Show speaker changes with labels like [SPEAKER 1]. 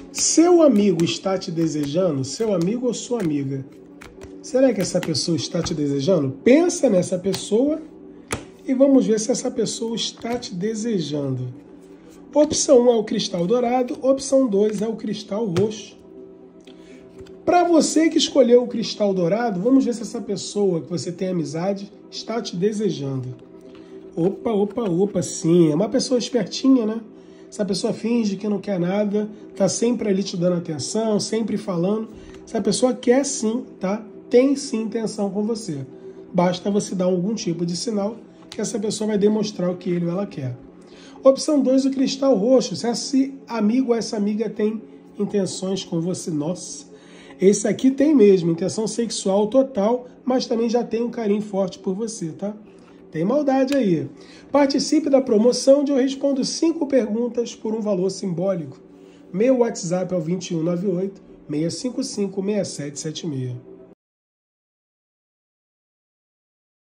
[SPEAKER 1] Seu amigo está te desejando? Seu amigo ou sua amiga? Será que essa pessoa está te desejando? Pensa nessa pessoa e vamos ver se essa pessoa está te desejando. Opção 1 é o cristal dourado, opção 2 é o cristal roxo. Para você que escolheu o cristal dourado, vamos ver se essa pessoa que você tem amizade está te desejando. Opa, sim, é uma pessoa espertinha, né? Essa pessoa finge que não quer nada, tá sempre ali te dando atenção, sempre falando. Essa pessoa quer sim, tá? Tem sim intenção com você. Basta você dar algum tipo de sinal que essa pessoa vai demonstrar o que ele ou ela quer. Opção 2, o cristal roxo. Se esse amigo ou essa amiga tem intenções com você, nossa, esse aqui tem mesmo, intenção sexual total, mas também já tem um carinho forte por você, tá? Tem maldade aí. Participe da promoção onde eu respondo 5 perguntas por um valor simbólico. Meu WhatsApp é o 2198 655 6776.